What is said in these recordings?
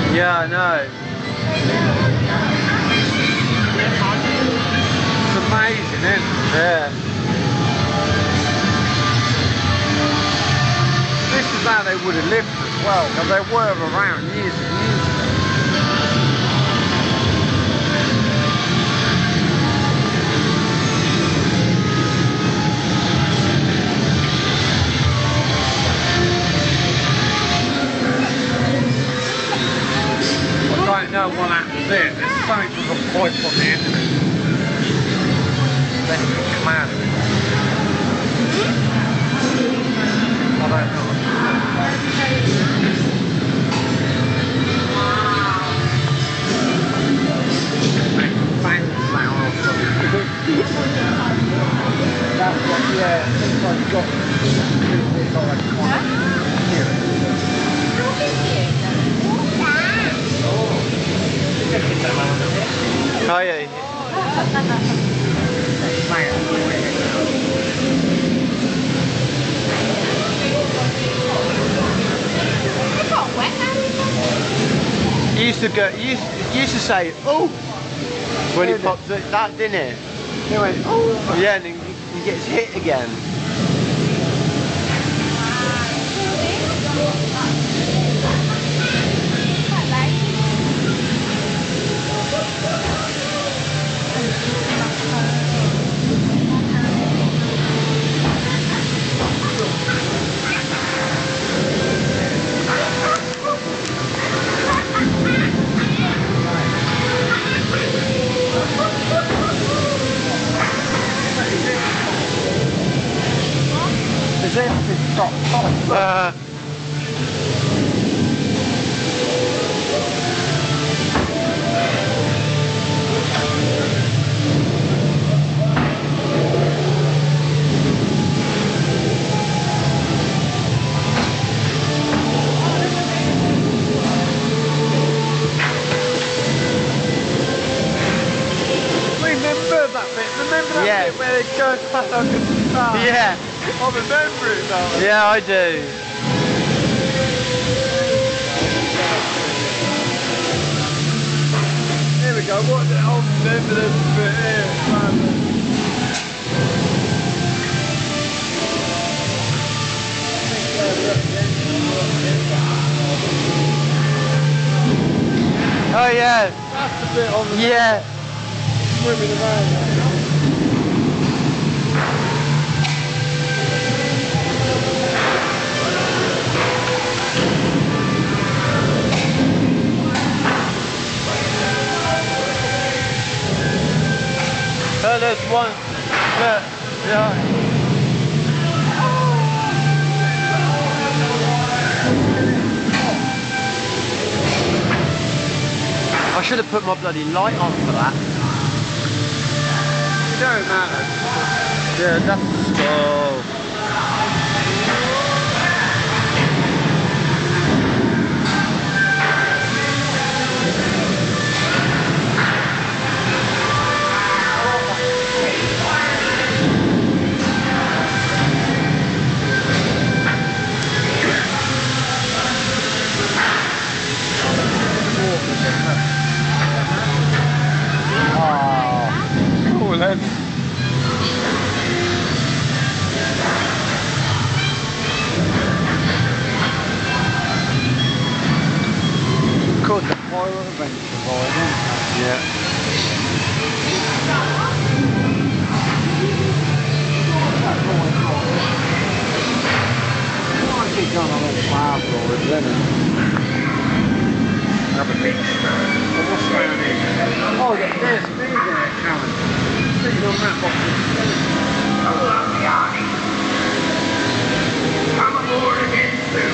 Yeah, I know. It's amazing, isn't it? Yeah. This is how they would have lived as well, because they were around years and years ago. I don't know what happens there. There's something with a pipe on the end of it. Then it can come out of it. I don't know. Bang sound or something. That's what, yeah, sometimes got it's like quite hear it. Oh yeah. You used to go. You used to say, "Oh," when he popped that, didn't it? He went, "Oh." Yeah, and he gets hit again. Is everything stopped off? Remember that bit? Remember that bit where it goes past under the start? Yeah. I remember it now. Yeah, I do. Here we go. What? I'll remember this bit here. Oh yeah. That's the bit on the swimming around. Oh, there's one. Yeah. I should have put my bloody light on for that. It don't matter. Yeah, that's slow. Then. Called the Pirate Adventure Boy, isn't it? Yeah. I keep going on those flower floors, isn't it? Another beach. What's going on here? Oh, there's me there coming. Sitting on that box. Come aboard again soon.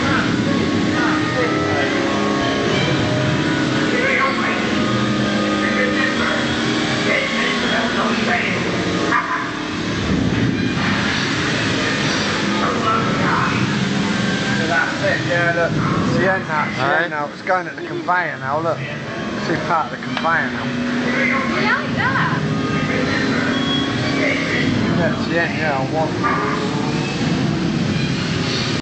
That's it, yeah, look. It's the end now, it's the end now. It's going at the conveyor now, look. See part of the conveyor now. You like that? Yeah, it's the end, yeah, I want.